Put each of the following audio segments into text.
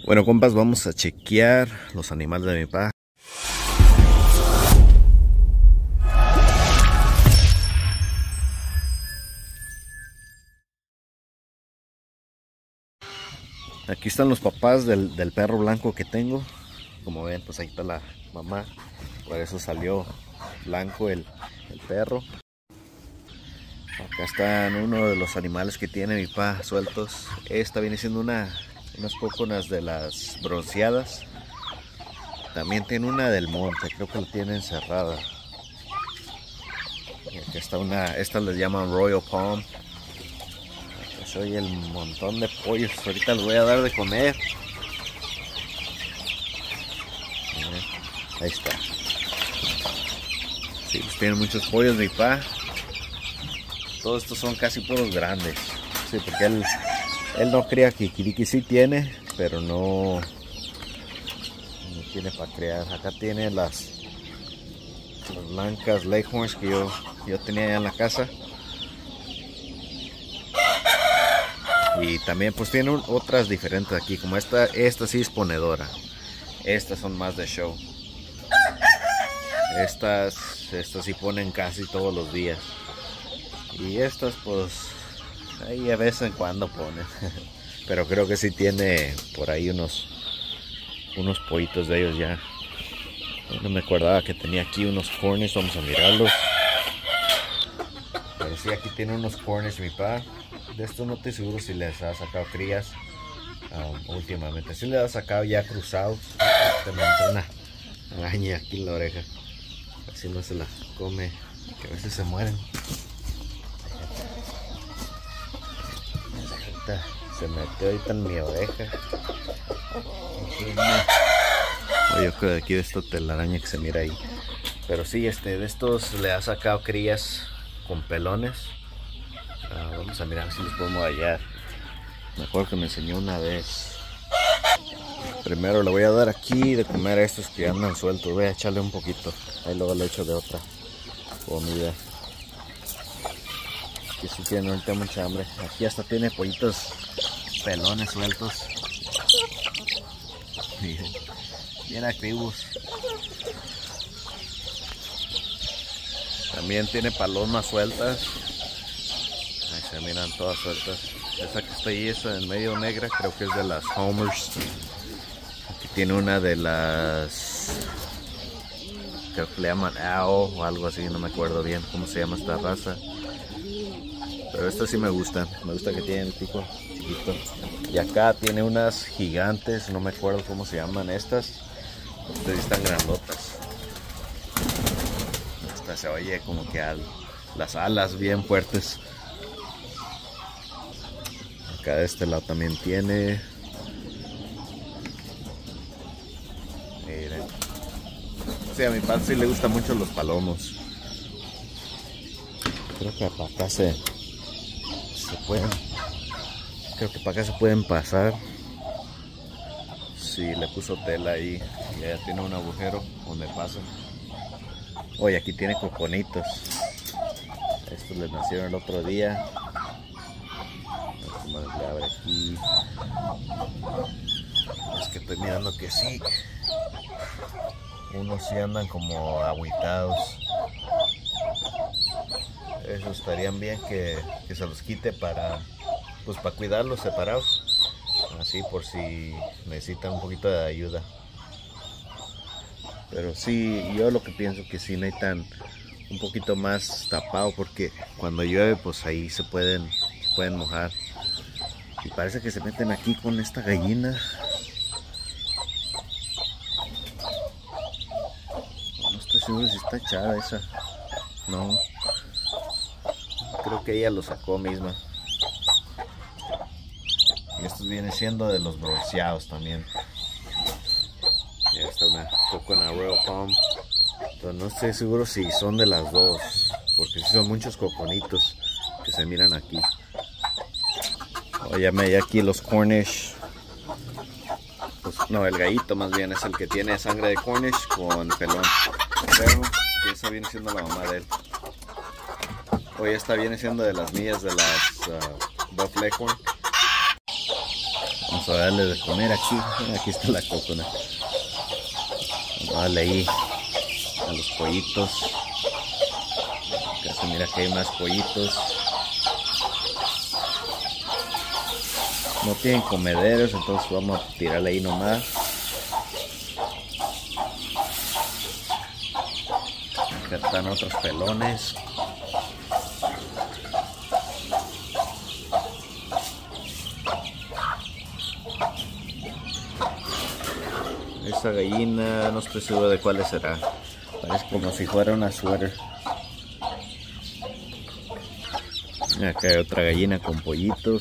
Bueno, compas, vamos a chequear los animales de mi papá. Aquí están los papás del perro blanco que tengo. Como ven, pues ahí está la mamá. Por eso salió blanco el perro. Acá están uno de los animales que tiene mi papá sueltos. Esta viene siendo unas cóconas de las bronceadas. También tiene una del monte, creo que la tiene encerrada. Y aquí está esta les llaman Royal Palm. Soy el montón de pollos, ahorita les voy a dar de comer. Ahí está. Sí, pues tienen muchos pollos mi papá. Todos estos son casi puros grandes. Sí, porque él no cría kikiriki, sí tiene, pero no tiene para crear. Acá tiene las blancas Leghorns que yo tenía allá en la casa. Y también pues tienen otras diferentes aquí, como esta sí es ponedora. Estas son más de show. Estas sí ponen casi todos los días. Y estas pues ahí de vez en cuando ponen. Pero creo que sí tiene por ahí unos pollitos de ellos ya. No me acordaba que tenía aquí unos corners, vamos a mirarlos. Pero sí, aquí tiene unos corners mi papá. De esto no estoy seguro si les ha sacado crías últimamente. Si les ha sacado ya cruzados. Se me entró una araña aquí en la oreja. Así no se la come, que a veces se mueren. Se metió ahorita en mi oreja. Yo creo que aquí de esta telaraña que se mira ahí. Pero sí, de estos le ha sacado crías con pelones. Vamos a mirar si los podemos hallar. Me acuerdo que me enseñó una vez. Primero le voy a dar aquí de comer a estos que andan sueltos. Voy a echarle un poquito. Ahí luego le echo de otra comida. Que si tiene ahorita mucha hambre. Aquí hasta tiene pollitos pelones sueltos. Miren, bien activos. También tiene palomas sueltas. Ahí se miran todas sueltas. Esa que está ahí, esa en medio negra, creo que es de las Homers. Aquí tiene una de las, creo que le llaman Owl o algo así, no me acuerdo bien cómo se llama esta raza. Pero estas sí me gustan que tienen el pico chiquito. Y acá tiene unas gigantes, no me acuerdo cómo se llaman estas. Estas están grandotas. Esta se oye como que las alas bien fuertes. Acá de este lado también tiene. Miren. Sí, a mi padre sí le gustan mucho los palomos. Creo que para acá creo que para acá se pueden pasar. Sí, le puso tela ahí y ya tiene un agujero donde pasan. Oye, aquí tiene coconitos. Estos les nacieron el otro día. Como le abre aquí. Es que estoy mirando que sí. Unos sí andan como agüitados. Esos estarían bien que se los quite para cuidarlos separados. Así por si necesitan un poquito de ayuda. Pero sí, yo lo que pienso que sí necesitan un poquito más tapado, porque cuando llueve pues ahí se pueden mojar. Y parece que se meten aquí con esta gallina. No estoy seguro si está echada esa. No. Creo que ella lo sacó misma. Y estos vienen siendo de los bronceados también. Ya está una cocona Royal Palm. Pero no estoy seguro si son de las dos, porque sí son muchos coconitos que se miran aquí. Ya me hay aquí los Cornish. Pues, no, el gallito más bien es el que tiene sangre de Cornish con pelón. Pero esa viene siendo la mamá de él. Hoy esta viene siendo de las mías de las Buff Leghorn. Vamos Vamos a darle de comer aquí. Aquí está la coconut. Vamos a darle ahí a los pollitos. Casi mira que hay más pollitos. No tienen comederos, entonces vamos a tirarle ahí nomás. Acá están otros pelones. Esa gallina no estoy seguro de cuál será. Parece como si fuera una suéter. Acá hay otra gallina con pollitos.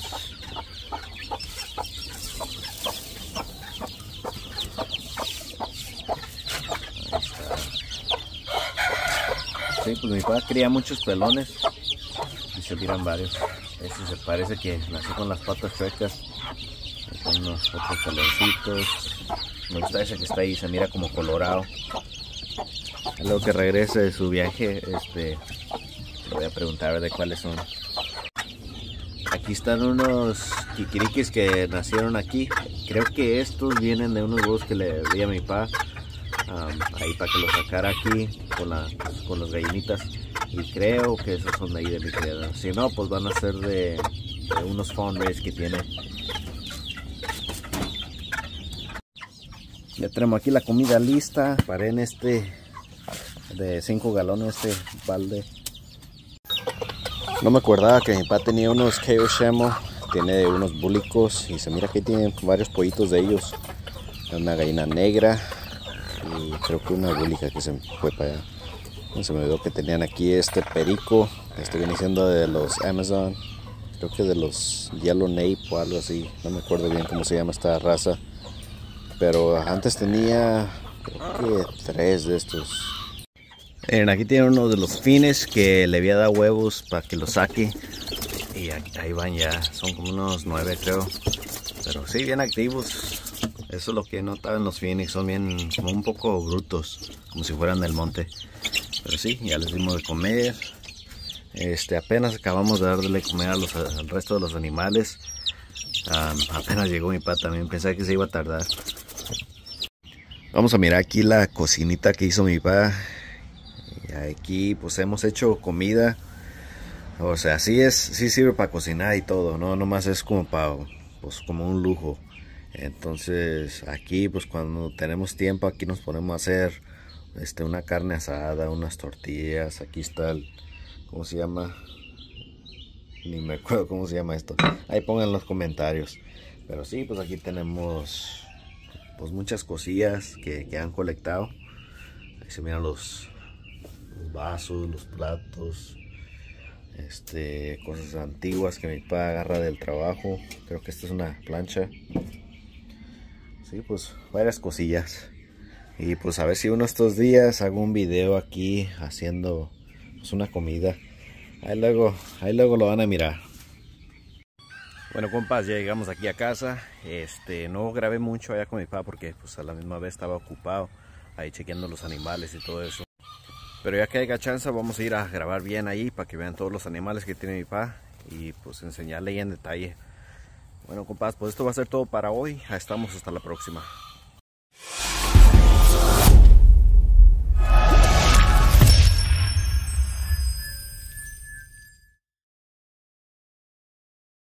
Sí, pues mi papá cría muchos pelones y se miran varios. Este se parece que nació con las patas chuecas. Con unos otros peloncitos. Me gusta ese que está ahí, se mira como colorado. Luego que regrese de su viaje, le voy a preguntar de cuáles son. Aquí están unos kikirikis que nacieron aquí. Creo que estos vienen de unos huevos que le di a mi papá. Ahí para que los sacara aquí con las gallinitas. Y creo que esos son de ahí de mi criadero. Si no, pues van a ser de unos fawn rays que tiene. Ya tenemos aquí la comida lista. Paré en este de 5 galones, este balde. No me acordaba que mi papá tenía unos Keoshamo. Tiene unos búlicos y se mira que tiene varios pollitos de ellos. Una gallina negra y creo que una búlica que se fue para allá. Se me olvidó que tenían aquí este perico. Este viene siendo de los Amazon. Creo que de los Yellow Nape o algo así. No me acuerdo bien cómo se llama esta raza. Pero antes tenía, creo que 3 de estos. Aquí tiene uno de los fines que le había dado huevos para que los saque. Y ahí van ya, son como unos 9 creo. Pero sí, bien activos. Eso es lo que notaba en los Phoenix, son bien, como un poco brutos, como si fueran del monte. Pero sí, ya les dimos de comer. Apenas acabamos de darle de comer al resto de los animales. Apenas llegó mi papá también, pensé que se iba a tardar. Vamos a mirar aquí la cocinita que hizo mi papá. Y aquí pues hemos hecho comida. O sea, sí sirve para cocinar y todo, no nomás es como pues como un lujo. Entonces aquí pues cuando tenemos tiempo aquí nos ponemos a hacer una carne asada, unas tortillas. Aquí está ¿cómo se llama? Ni me acuerdo cómo se llama esto. Ahí pongan en los comentarios. Pero sí, pues aquí tenemos pues muchas cosillas que han colectado. Ahí se miran los vasos, los platos, cosas antiguas que mi papá agarra del trabajo. Creo que esta es una plancha. Sí, pues varias cosillas. Y pues a ver si uno de estos días hago un video aquí haciendo pues una comida. Ahí luego lo van a mirar. Bueno, compas, ya llegamos aquí a casa. No grabé mucho allá con mi papá porque pues a la misma vez estaba ocupado ahí chequeando los animales y todo eso. Pero ya que haya chance vamos a ir a grabar bien ahí para que vean todos los animales que tiene mi papá y pues enseñarle ahí en detalle. Bueno, compas, pues esto va a ser todo para hoy. Estamos hasta la próxima.